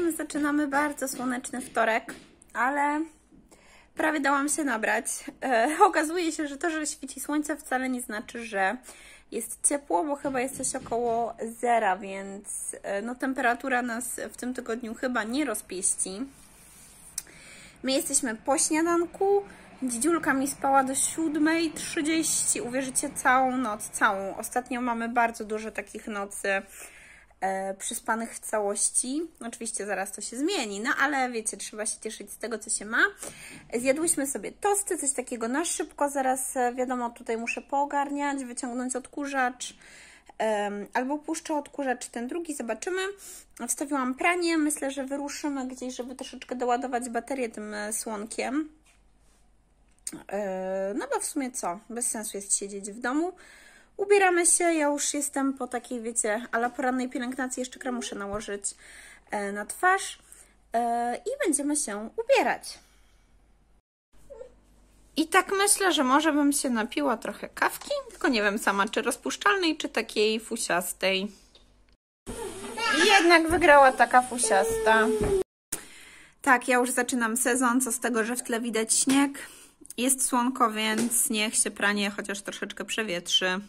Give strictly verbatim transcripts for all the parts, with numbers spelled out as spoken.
zaczynamy bardzo słoneczny wtorek, ale prawie dałam się nabrać. E, okazuje się, że to, że świeci słońce, wcale nie znaczy, że jest ciepło, bo chyba jest coś około zera, więc e, no, temperatura nas w tym tygodniu chyba nie rozpieści. My jesteśmy po śniadanku. Dzidziulka mi spała do siódmej trzydzieści. Uwierzycie, całą noc, całą. Ostatnio mamy bardzo dużo takich nocy e, przyspanych w całości. Oczywiście zaraz to się zmieni, no ale wiecie, trzeba się cieszyć z tego, co się ma. Zjadłyśmy sobie tosty, coś takiego na szybko. Zaraz, wiadomo, tutaj muszę poogarniać, wyciągnąć odkurzacz. Um, albo puszczę odkurzacz ten drugi, zobaczymy. Wstawiłam pranie, myślę, że wyruszymy gdzieś, żeby troszeczkę doładować baterię tym słonkiem. No bo w sumie co? Bez sensu jest siedzieć w domu. Ubieramy się, ja już jestem po takiej, wiecie, ala porannej pielęgnacji, jeszcze krem muszę nałożyć na twarz i będziemy się ubierać. I tak myślę, że może bym się napiła trochę kawki, tylko nie wiem sama, czy rozpuszczalnej, czy takiej fusiastej. I jednak wygrała taka fusiasta. Tak, ja już zaczynam sezon, co z tego, że w tle widać śnieg. Jest słonko, więc niech się pranie chociaż troszeczkę przewietrzy.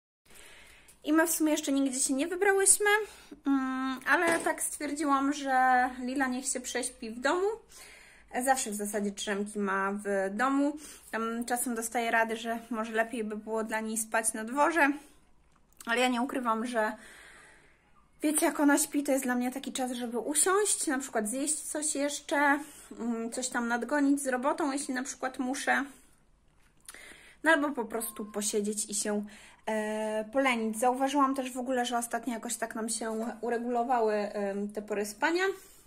I my w sumie jeszcze nigdzie się nie wybrałyśmy, ale tak stwierdziłam, że Lila niech się prześpi w domu. Zawsze w zasadzie drzemki ma w domu. Tam czasem dostaję rady, że może lepiej by było dla niej spać na dworze. Ale ja nie ukrywam, że wiecie, jak ona śpi, to jest dla mnie taki czas, żeby usiąść, na przykład zjeść coś jeszcze, coś tam nadgonić z robotą, jeśli na przykład muszę. No albo po prostu posiedzieć i się e, polenić. Zauważyłam też w ogóle, że ostatnio jakoś tak nam się uregulowały e, te pory spania.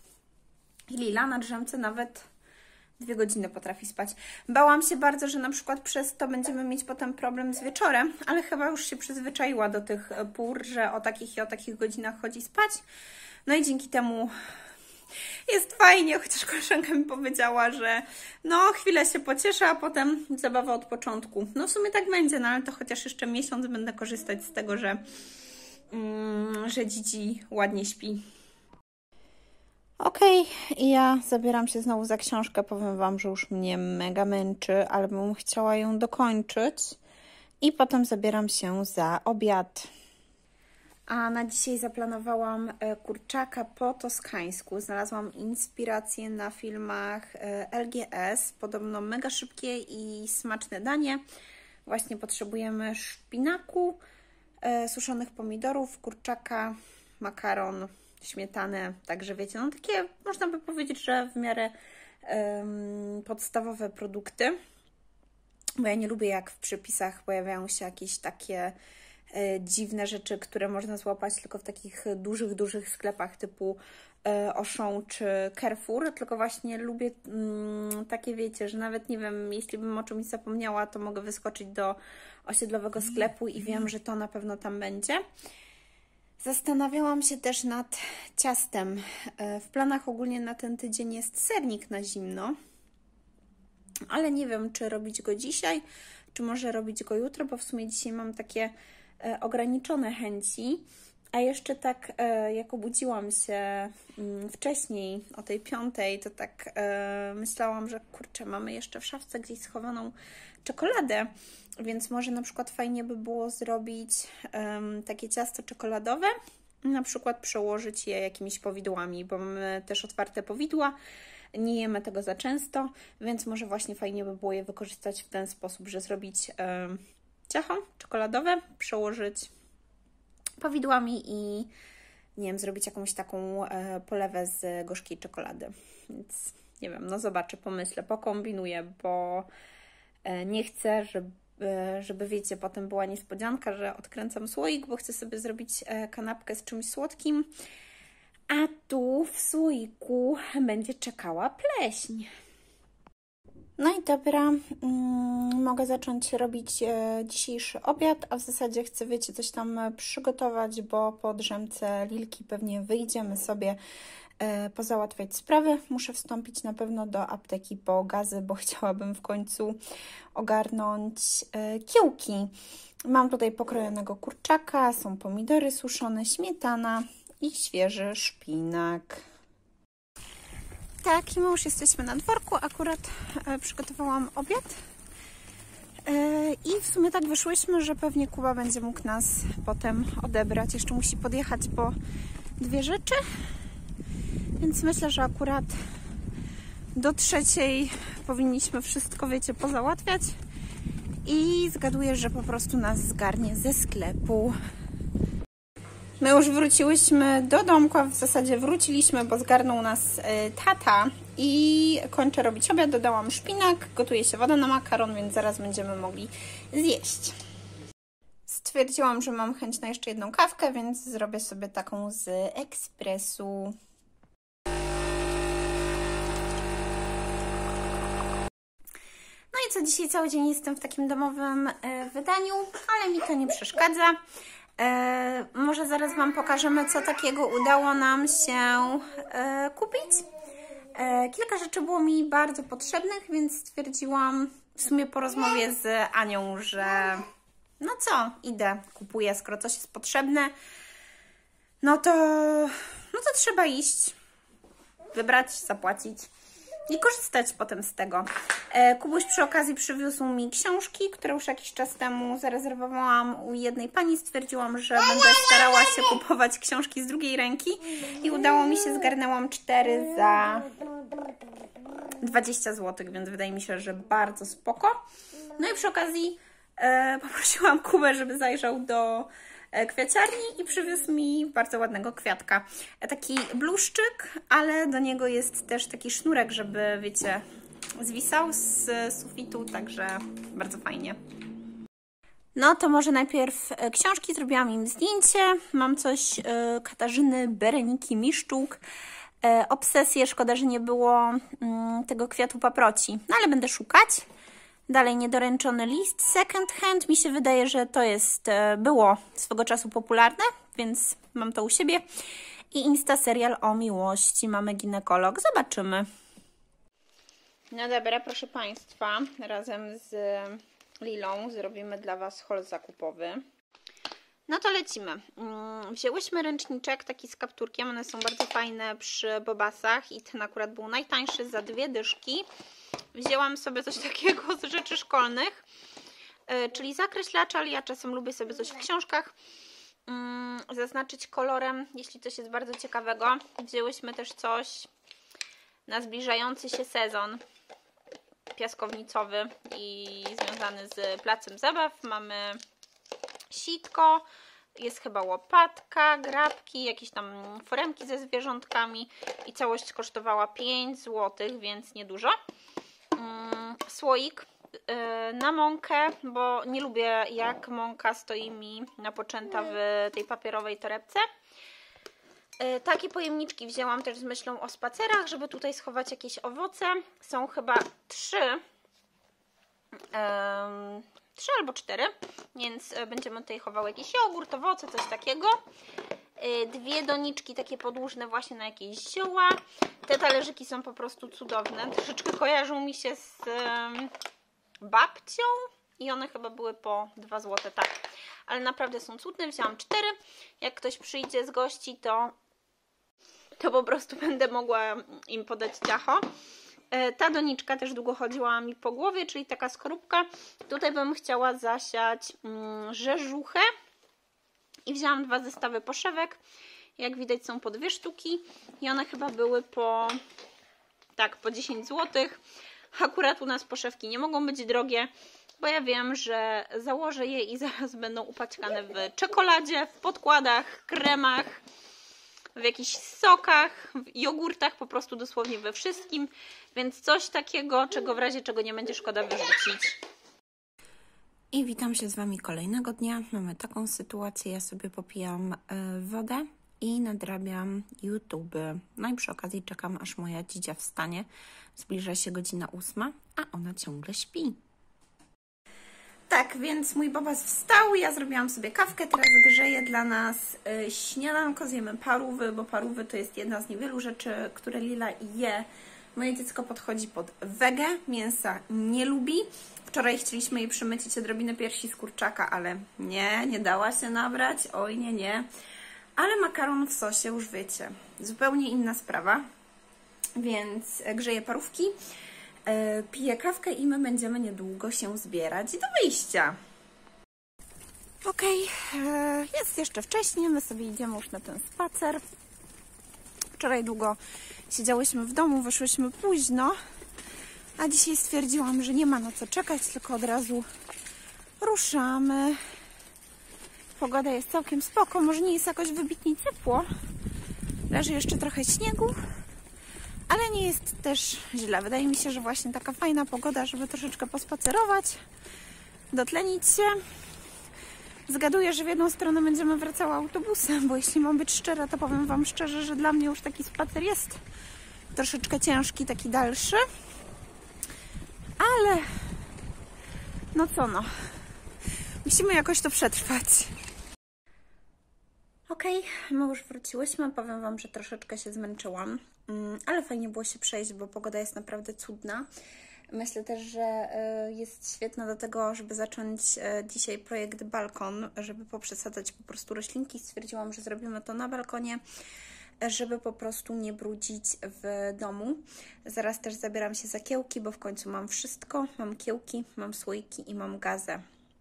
I Lila na drzemce nawet dwie godziny potrafi spać. Bałam się bardzo, że na przykład przez to będziemy mieć potem problem z wieczorem, ale chyba już się przyzwyczaiła do tych pór, że o takich i o takich godzinach chodzi spać. No i dzięki temu jest fajnie, chociaż koleżanka mi powiedziała, że no chwilę się pocieszę, a potem zabawa od początku. No w sumie tak będzie, no ale to chociaż jeszcze miesiąc będę korzystać z tego, że, mm, że Dzidzi ładnie śpi. Okej, okay, ja zabieram się znowu za książkę. Powiem Wam, że już mnie mega męczy, ale bym chciała ją dokończyć. I potem zabieram się za obiad. A na dzisiaj zaplanowałam kurczaka po toskańsku. Znalazłam inspirację na filmach L G S. Podobno mega szybkie i smaczne danie. Właśnie potrzebujemy szpinaku, suszonych pomidorów, kurczaka, makaron, śmietanę, także wiecie, no takie można by powiedzieć, że w miarę um, podstawowe produkty, bo ja nie lubię, jak w przepisach pojawiają się jakieś takie e, dziwne rzeczy, które można złapać tylko w takich dużych, dużych sklepach typu e, Auchan czy Carrefour, tylko właśnie lubię mm, takie, wiecie, że nawet nie wiem, jeśli bym o czymś zapomniała, to mogę wyskoczyć do osiedlowego sklepu i wiem, że to na pewno tam będzie. Zastanawiałam się też nad ciastem. W planach ogólnie na ten tydzień jest sernik na zimno, ale nie wiem, czy robić go dzisiaj, czy może robić go jutro, bo w sumie dzisiaj mam takie ograniczone chęci. A jeszcze tak, jak obudziłam się wcześniej, o tej piątej, to tak myślałam, że kurczę, mamy jeszcze w szafce gdzieś schowaną czekoladę, więc może na przykład fajnie by było zrobić um, takie ciasto czekoladowe, na przykład przełożyć je jakimiś powidłami, bo mamy też otwarte powidła, nie jemy tego za często, więc może właśnie fajnie by było je wykorzystać w ten sposób, że zrobić um, ciacho czekoladowe, przełożyć powidłami i nie wiem, zrobić jakąś taką e, polewę z gorzkiej czekolady. Więc nie wiem, no zobaczę, pomyślę, pokombinuję, bo e, nie chcę, żeby, e, żeby wiecie, potem była niespodzianka, że odkręcam słoik, bo chcę sobie zrobić e, kanapkę z czymś słodkim, a tu w słoiku będzie czekała pleśń. No i dobra, mm, mogę zacząć robić e, dzisiejszy obiad, a w zasadzie chcę, wiecie, coś tam przygotować, bo po drzemce Lilki pewnie wyjdziemy sobie e, pozałatwiać sprawy. Muszę wstąpić na pewno do apteki po gazy, bo chciałabym w końcu ogarnąć e, kiełki. Mam tutaj pokrojonego kurczaka, są pomidory suszone, śmietana i świeży szpinak. Tak, i my już jesteśmy na dworku. Akurat e, przygotowałam obiad. E, I w sumie tak wyszłyśmy, że pewnie Kuba będzie mógł nas potem odebrać. Jeszcze musi podjechać po dwie rzeczy. Więc myślę, że akurat do trzeciej powinniśmy wszystko, wiecie, pozałatwiać. I zgaduję, że po prostu nas zgarnie ze sklepu. My już wróciłyśmy do domku, a w zasadzie wróciliśmy, bo zgarnął nas tata i kończę robić obiad. Dodałam szpinak, gotuje się woda na makaron, więc zaraz będziemy mogli zjeść. Stwierdziłam, że mam chęć na jeszcze jedną kawkę, więc zrobię sobie taką z ekspresu. No i co, dzisiaj cały dzień jestem w takim domowym wydaniu, ale mi to nie przeszkadza. E, może zaraz Wam pokażemy, co takiego udało nam się e, kupić. E, kilka rzeczy było mi bardzo potrzebnych, więc stwierdziłam w sumie po rozmowie z Anią, że no co, idę, kupuję, skoro coś jest potrzebne, no to, no to trzeba iść, wybrać, zapłacić i korzystać potem z tego. Kubuś przy okazji przywiózł mi książki, które już jakiś czas temu zarezerwowałam u jednej pani. Stwierdziłam, że będę starała się kupować książki z drugiej ręki i udało mi się, zgarnęłam cztery za dwadzieścia złotych, więc wydaje mi się, że bardzo spoko. No i przy okazji e, poprosiłam Kubę, żeby zajrzał do kwiaciarni i przywiózł mi bardzo ładnego kwiatka. Taki bluszczyk, ale do niego jest też taki sznurek, żeby, wiecie, zwisał z sufitu, także bardzo fajnie. No to może najpierw książki, zrobiłam im zdjęcie. Mam coś e, Katarzyny Bereniki Miszczuk. E, obsesję, szkoda, że nie było mm, tego kwiatu paproci, no ale będę szukać. Dalej niedoręczony list, second hand. Mi się wydaje, że to jest, było swego czasu popularne, więc mam to u siebie. I Insta serial o miłości. Mamy ginekolog. Zobaczymy. No dobra, proszę Państwa, razem z Lilą zrobimy dla Was haul zakupowy. No to lecimy. Wzięłyśmy ręczniczek taki z kapturkiem. One są bardzo fajne przy bobasach i ten akurat był najtańszy za dwie dyszki. Wzięłam sobie coś takiego z rzeczy szkolnych, yy, czyli zakreślacz, ale ja czasem lubię sobie coś w książkach yy, zaznaczyć kolorem, jeśli coś jest bardzo ciekawego. Wzięłyśmy też coś na zbliżający się sezon piaskownicowy i związany z placem zabaw. Mamy sitko, jest chyba łopatka, grabki, jakieś tam foremki ze zwierzątkami i całość kosztowała pięć złotych, więc niedużo. Słoik na mąkę, bo nie lubię, jak mąka stoi mi napoczęta w tej papierowej torebce. Takie pojemniczki wzięłam też z myślą o spacerach, żeby tutaj schować jakieś owoce. Są chyba trzy, um, trzy albo cztery, więc będziemy tutaj chowały jakiś jogurt, owoce, coś takiego. Dwie doniczki takie podłużne właśnie na jakieś zioła. Te talerzyki są po prostu cudowne. Troszeczkę kojarzą mi się z um, babcią i one chyba były po dwa złote, tak. Ale naprawdę są cudne. Wzięłam cztery. Jak ktoś przyjdzie z gości, to, to po prostu będę mogła im podać ciacho. Ta doniczka też długo chodziła mi po głowie, czyli taka skorupka. Tutaj bym chciała zasiać mm, rzeżuchę. I wzięłam dwa zestawy poszewek. Jak widać są po dwie sztuki. I one chyba były po, tak, po dziesięć złotych. Akurat u nas poszewki nie mogą być drogie, bo ja wiem, że założę je i zaraz będą upaćkane w czekoladzie, w podkładach, kremach, w jakichś sokach, w jogurtach, po prostu dosłownie we wszystkim. Więc coś takiego, czego w razie czego nie będzie szkoda wyrzucić. I witam się z Wami kolejnego dnia. Mamy taką sytuację, ja sobie popijam wodę i nadrabiam YouTube. No i przy okazji czekam, aż moja dzidzia wstanie. Zbliża się godzina ósma, a ona ciągle śpi. Tak, więc mój bobas wstał, ja zrobiłam sobie kawkę, teraz grzeję dla nas śniadanko, zjemy parówy, bo parówy to jest jedna z niewielu rzeczy, które Lila je. Moje dziecko podchodzi pod wegę, mięsa nie lubi. Wczoraj chcieliśmy jej przymycić odrobinę piersi z kurczaka, ale nie, nie dała się nabrać, oj nie, nie. Ale makaron w sosie, już wiecie, zupełnie inna sprawa. więc grzeję parówki, yy, piję kawkę i my będziemy niedługo się zbierać do wyjścia. Okej, okay, jest jeszcze wcześnie, my sobie idziemy już na ten spacer. Wczoraj długo siedziałyśmy w domu, wyszłyśmy późno, a dzisiaj stwierdziłam, że nie ma na co czekać, tylko od razu ruszamy. Pogoda jest całkiem spoko, może nie jest jakoś wybitnie ciepło, leży jeszcze trochę śniegu, ale nie jest też źle. Wydaje mi się, że właśnie taka fajna pogoda, żeby troszeczkę pospacerować, dotlenić się. Zgaduję, że w jedną stronę będziemy wracały autobusem, bo jeśli mam być szczera, to powiem Wam szczerze, że dla mnie już taki spacer jest troszeczkę ciężki, taki dalszy. Ale no co no, musimy jakoś to przetrwać. Okej, okay, my już wróciłyśmy, powiem Wam, że troszeczkę się zmęczyłam, ale fajnie było się przejść, bo pogoda jest naprawdę cudna. Myślę też, że jest świetna do tego, żeby zacząć dzisiaj projekt balkon, żeby poprzesadzać po prostu roślinki. Stwierdziłam, że zrobimy to na balkonie, żeby po prostu nie brudzić w domu. Zaraz też zabieram się za kiełki, bo w końcu mam wszystko. Mam kiełki, mam słoiki i mam gazę.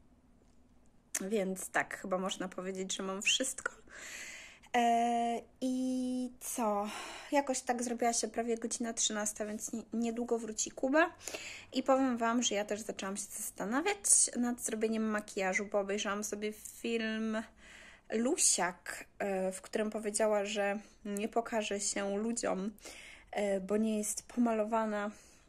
Więc tak, chyba można powiedzieć, że mam wszystko. I co? Jakoś tak zrobiła się prawie godzina trzynasta, więc niedługo wróci Kuba. I powiem Wam, że ja też zaczęłam się zastanawiać nad zrobieniem makijażu, bo obejrzałam sobie film Lusiak, w którym powiedziała, że nie pokaże się ludziom, bo nie jest pomalowana.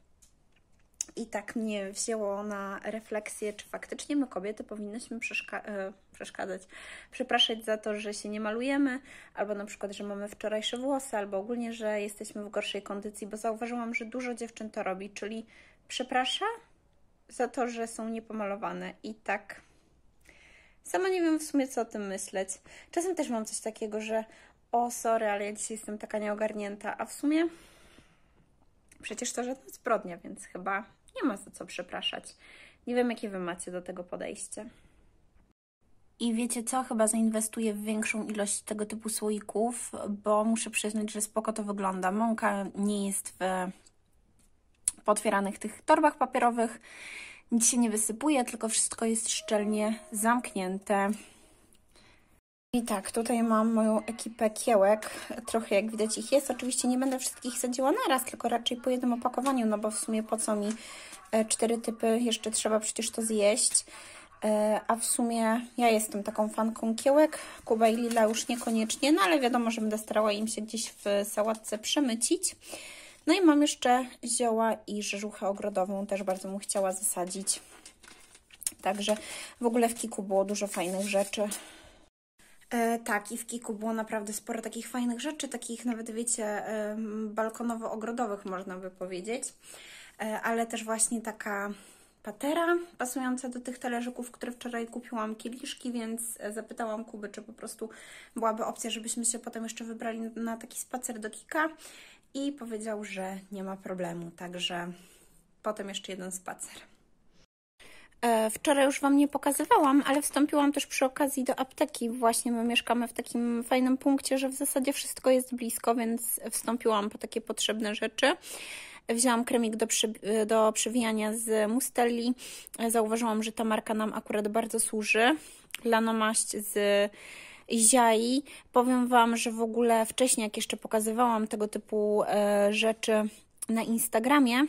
I tak mnie wzięło na refleksję, czy faktycznie my kobiety powinnyśmy przeszka przeszkadzać, przepraszać za to, że się nie malujemy, albo na przykład, że mamy wczorajsze włosy, albo ogólnie, że jesteśmy w gorszej kondycji, bo zauważyłam, że dużo dziewczyn to robi, czyli przeprasza za to, że są niepomalowane. I tak sama nie wiem w sumie, co o tym myśleć. Czasem też mam coś takiego, że o, sorry, ale ja dzisiaj jestem taka nieogarnięta, a w sumie przecież to żadna zbrodnia, więc chyba nie ma za co przepraszać. Nie wiem, jakie Wy macie do tego podejście. I wiecie co? Chyba zainwestuję w większą ilość tego typu słoików, bo muszę przyznać, że spoko to wygląda. Mąka nie jest w pootwieranych tych torbach papierowych. Nic się nie wysypuje, tylko wszystko jest szczelnie zamknięte. I tak, tutaj mam moją ekipę kiełek. Trochę jak widać ich jest. Oczywiście nie będę wszystkich sadziła naraz, tylko raczej po jednym opakowaniu, no bo w sumie po co mi cztery typy, jeszcze trzeba przecież to zjeść. A w sumie ja jestem taką fanką kiełek. Kuba i Lila już niekoniecznie, no ale wiadomo, że będę starała im się gdzieś w sałatce przemycić. No i mam jeszcze zioła i rzeżuchę ogrodową, też bardzo bym chciała zasadzić. Także w ogóle w Kiku było dużo fajnych rzeczy. E, tak, i w Kiku było naprawdę sporo takich fajnych rzeczy, takich nawet, wiecie, e, balkonowo-ogrodowych można by powiedzieć, e, ale też właśnie taka patera pasująca do tych talerzyków, które wczoraj kupiłam, kieliszki, więc zapytałam Kuby, czy po prostu byłaby opcja, żebyśmy się potem jeszcze wybrali na taki spacer do Kika i powiedział, że nie ma problemu, także potem jeszcze jeden spacer. Wczoraj już Wam nie pokazywałam, ale wstąpiłam też przy okazji do apteki. Właśnie my mieszkamy w takim fajnym punkcie, że w zasadzie wszystko jest blisko, więc wstąpiłam po takie potrzebne rzeczy. Wzięłam kremik do, przy, do przewijania z Mustelli. Zauważyłam, że ta marka nam akurat bardzo służy. Lanomaść z Ziai. Powiem Wam, że w ogóle wcześniej, jak jeszcze pokazywałam tego typu e, rzeczy na Instagramie,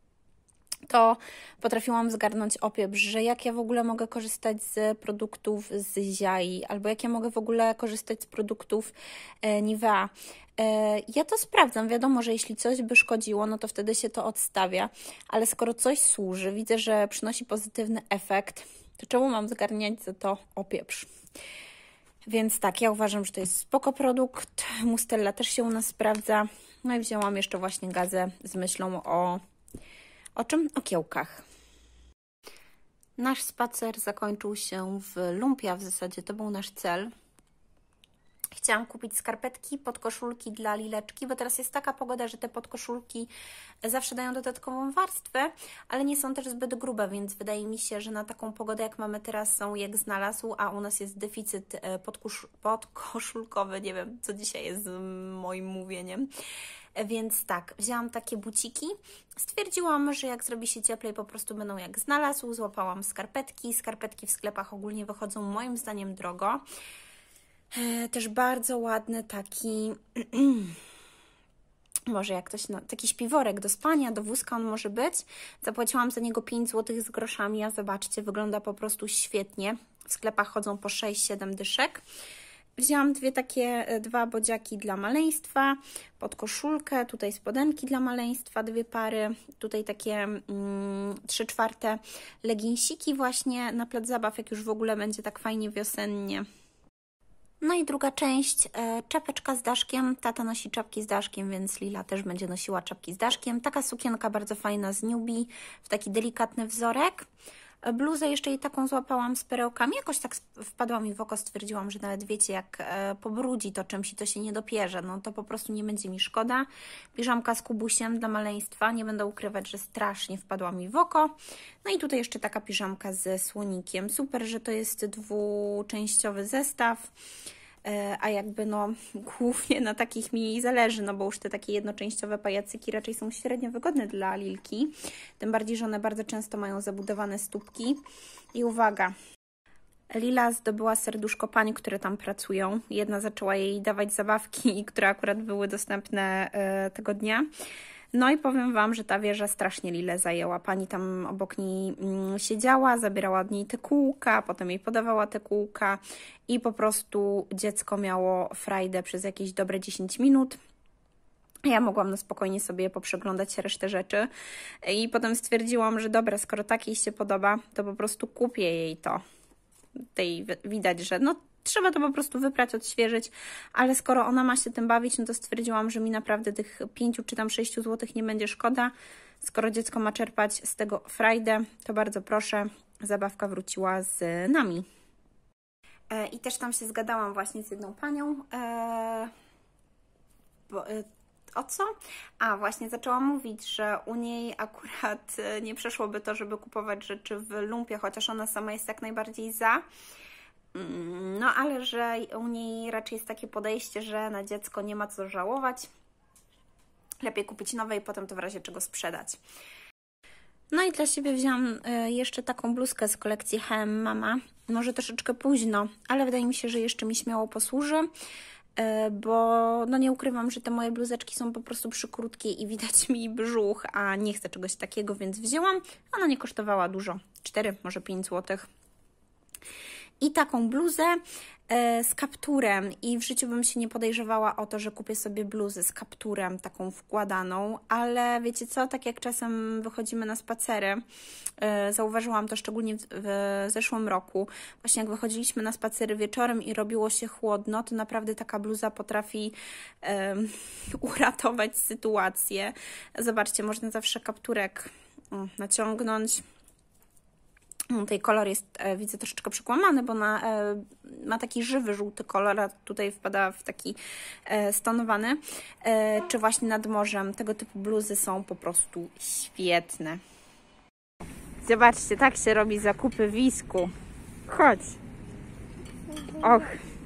to potrafiłam zgarnąć opieprz, że jak ja w ogóle mogę korzystać z produktów z Ziai, albo jak ja mogę w ogóle korzystać z produktów e, Nivea. E, ja to sprawdzam, wiadomo, że jeśli coś by szkodziło, no to wtedy się to odstawia, ale skoro coś służy, widzę, że przynosi pozytywny efekt, to czemu mam zgarniać za to opieprz? Więc tak, ja uważam, że to jest spoko produkt, Mustella też się u nas sprawdza, no i wzięłam jeszcze właśnie gazę z myślą o O czym? O kiełkach. Nasz spacer zakończył się w Lumpia, w zasadzie to był nasz cel. Chciałam kupić skarpetki, podkoszulki dla Lileczki, bo teraz jest taka pogoda, że te podkoszulki zawsze dają dodatkową warstwę, ale nie są też zbyt grube, więc wydaje mi się, że na taką pogodę, jak mamy teraz, są jak znalazł, a u nas jest deficyt podkosz podkoszulkowy, nie wiem, co dzisiaj jest z moim mówieniem. Więc tak, wzięłam takie buciki. Stwierdziłam, że jak zrobi się cieplej, po prostu będą jak znalazł. Złapałam skarpetki. Skarpetki w sklepach ogólnie wychodzą moim zdaniem drogo. Też bardzo ładny taki... może jak ktoś, no, taki śpiworek do spania, do wózka on może być. Zapłaciłam za niego pięć złotych z groszami, a zobaczcie, wygląda po prostu świetnie. W sklepach chodzą po sześć siedem dyszek. Wzięłam dwie takie, dwa bodziaki dla maleństwa, pod koszulkę, tutaj spodenki dla maleństwa, dwie pary, tutaj takie mm, trzy czwarte leginsiki właśnie na plac zabaw, jak już w ogóle będzie tak fajnie wiosennie. No i druga część, e, czapeczka z daszkiem. Tata nosi czapki z daszkiem, więc Lila też będzie nosiła czapki z daszkiem. Taka sukienka bardzo fajna z Newbie, w taki delikatny wzorek. Bluzę jeszcze i taką złapałam z perełkami. Jakoś tak wpadła mi w oko, stwierdziłam, że nawet wiecie, jak e, pobrudzi to czymś i to się nie dopierze, no to po prostu nie będzie mi szkoda. Piżamka z kubusiem dla maleństwa. Nie będę ukrywać, że strasznie wpadła mi w oko. No i tutaj jeszcze taka piżamka ze słonikiem. Super, że to jest dwuczęściowy zestaw. A jakby no głównie na takich mi zależy, no bo już te takie jednoczęściowe pajacyki raczej są średnio wygodne dla Lilki. Tym bardziej, że one bardzo często mają zabudowane stópki. I uwaga, Lila zdobyła serduszko pań, które tam pracują. Jedna zaczęła jej dawać zabawki, które akurat były dostępne tego dnia. No i powiem Wam, że ta wieża strasznie Lilę zajęła. Pani tam obok niej siedziała, zabierała od niej te kółka, potem jej podawała te kółka i po prostu dziecko miało frajdę przez jakieś dobre dziesięć minut. Ja mogłam na spokojnie sobie poprzeglądać resztę rzeczy i potem stwierdziłam, że dobra, skoro tak jej się podoba, to po prostu kupię jej to. Tej widać, że no trzeba to po prostu wyprać, odświeżyć, ale skoro ona ma się tym bawić, no to stwierdziłam, że mi naprawdę tych pięciu czy tam sześciu złotych nie będzie szkoda. Skoro dziecko ma czerpać z tego frajdę, to bardzo proszę, zabawka wróciła z nami. E, I też tam się zgadałam właśnie z jedną panią. E, bo, e, o co? A, właśnie zaczęłam mówić, że u niej akurat nie przeszłoby to, żeby kupować rzeczy w lumpie, chociaż ona sama jest jak najbardziej za. No, ale że u niej raczej jest takie podejście, że na dziecko nie ma co żałować. Lepiej kupić nowe i potem to w razie czego sprzedać. No i dla siebie wzięłam jeszcze taką bluzkę z kolekcji H and M Mama. Może troszeczkę późno, ale wydaje mi się, że jeszcze mi śmiało posłuży, bo no nie ukrywam, że te moje bluzeczki są po prostu przykrótkie i widać mi brzuch, a nie chcę czegoś takiego, więc wzięłam. Ona nie kosztowała dużo, cztery, może pięć złotych. I taką bluzę e, z kapturem i w życiu bym się nie podejrzewała o to, że kupię sobie bluzę z kapturem taką wkładaną, ale wiecie co, tak jak czasem wychodzimy na spacery, e, zauważyłam to szczególnie w, w zeszłym roku, właśnie jak wychodziliśmy na spacery wieczorem i robiło się chłodno, to naprawdę taka bluza potrafi e, uratować sytuację. Zobaczcie, można zawsze kapturek o, naciągnąć. Tutaj kolor jest, e, widzę, troszeczkę przekłamany, bo na, e, ma taki żywy, żółty kolor, a tutaj wpada w taki e, stonowany. E, czy właśnie nad morzem tego typu bluzy są po prostu świetne. Zobaczcie, tak się robi zakupy w Wisku. Chodź. Och.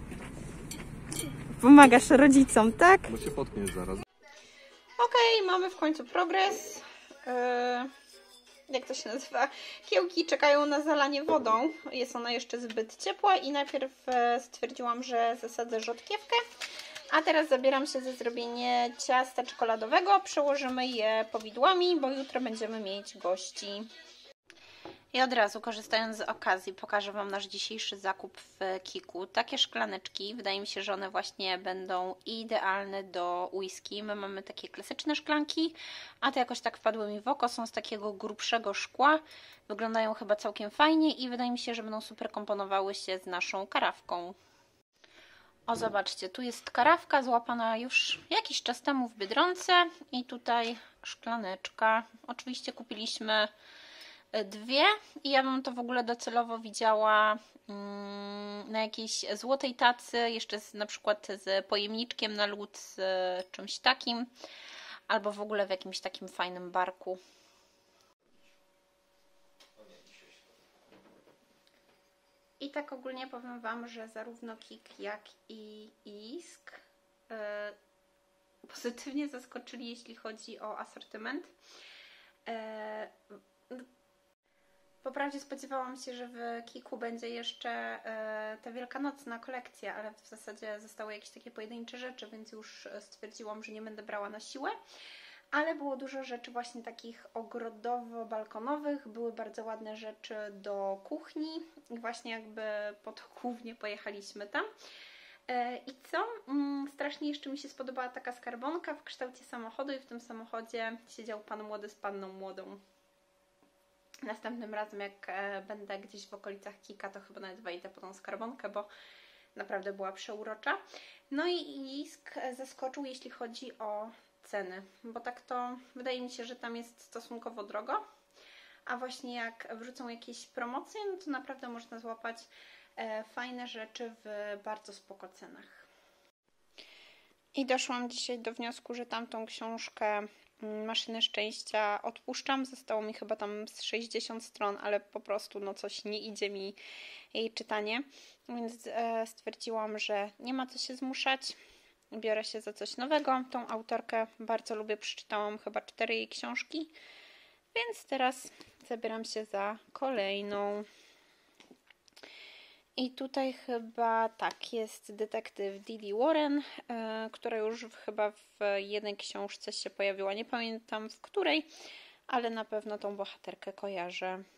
Pomagasz rodzicom, tak? Bo się potkniesz zaraz. Okej, okay, mamy w końcu progres. E jak to się nazywa, kiełki czekają na zalanie wodą. Jest ona jeszcze zbyt ciepła i najpierw stwierdziłam, że zasadzę rzodkiewkę, a teraz zabieram się za zrobienie ciasta czekoladowego. Przełożymy je powidłami, bo jutro będziemy mieć gości. I od razu, korzystając z okazji, pokażę Wam nasz dzisiejszy zakup w Kiku. Takie szklaneczki, wydaje mi się, że one właśnie będą idealne do whisky. My mamy takie klasyczne szklanki, a te jakoś tak wpadły mi w oko. Są z takiego grubszego szkła. Wyglądają chyba całkiem fajnie i wydaje mi się, że będą super komponowały się z naszą karawką. O, zobaczcie, tu jest karawka złapana już jakiś czas temu w Biedronce i tutaj szklaneczka. Oczywiście kupiliśmy dwie i ja bym to w ogóle docelowo widziała na jakiejś złotej tacy, jeszcze z, na przykład z pojemniczkiem na lód, z czymś takim, albo w ogóle w jakimś takim fajnym barku. I tak ogólnie powiem Wam, że zarówno Kik, jak i Isk yy, pozytywnie zaskoczyli, jeśli chodzi o asortyment. E, Po prawdzie spodziewałam się, że w Kiku będzie jeszcze e, ta wielkanocna kolekcja, ale w zasadzie zostały jakieś takie pojedyncze rzeczy, więc już stwierdziłam, że nie będę brała na siłę. Ale było dużo rzeczy właśnie takich ogrodowo-balkonowych, były bardzo ładne rzeczy do kuchni i właśnie jakby po to głównie pojechaliśmy tam. E, I co? Mm, strasznie jeszcze mi się spodobała taka skarbonka w kształcie samochodu i w tym samochodzie siedział pan młody z panną młodą. Następnym razem, jak e, będę gdzieś w okolicach Kika, to chyba nawet wejdę po tą skarbonkę, bo naprawdę była przeurocza. No i Isk zaskoczył, jeśli chodzi o ceny, bo tak to wydaje mi się, że tam jest stosunkowo drogo, a właśnie jak wrzucą jakieś promocje, no to naprawdę można złapać e, fajne rzeczy w bardzo spoko cenach. I doszłam dzisiaj do wniosku, że tamtą książkę Maszyny Szczęścia odpuszczam. Zostało mi chyba tam z sześćdziesiąt stron, ale po prostu no coś nie idzie mi jej czytanie, więc e, stwierdziłam, że nie ma co się zmuszać. Biorę się za coś nowego. Tą autorkę bardzo lubię, przeczytałam chyba cztery jej książki, więc teraz zabieram się za kolejną. I tutaj chyba tak, jest detektyw Didi Warren, yy, która już chyba w jednej książce się pojawiła. Nie pamiętam w której, ale na pewno tą bohaterkę kojarzę.